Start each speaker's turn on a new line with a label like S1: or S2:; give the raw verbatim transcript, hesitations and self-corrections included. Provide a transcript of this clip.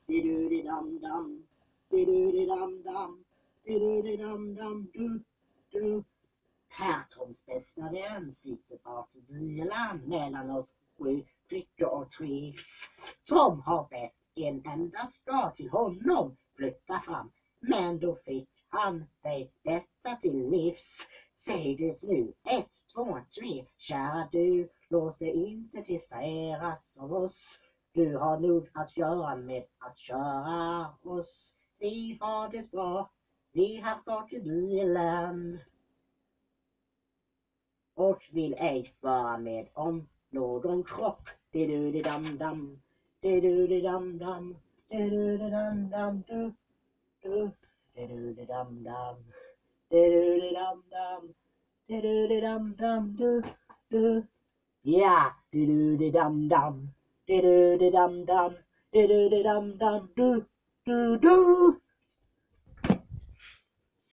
S1: di-du-di-dum-dum, di-du-di-dum-dum, di-du-di-dum-dum, du-du. Här Toms bästa vän sitter bak i bilen mellan oss sju flickor och tricks. Tom har bett en enda ska till honom flytta fram, men då fick han sig detta till livs. Säg det nu, ett, två, tre, kära du, låt dig inte distraheras av oss. Du har nog att göra med att köra oss. Vi har det bra, vi har bak i bilen. Och vill ej vara med om någon kropp. Di-du-di-dam-dam, di-du-di-dam-dam, di-du-di-dam-dam, du-du. Di-du-di-dam-dam, di-du-di-dam-dam, di-du-di-dam-dam, du-du. Ja, di-du-di-dam-dam, di-du-di-dam-dam, di-du-di-dam-dam, du-du-du.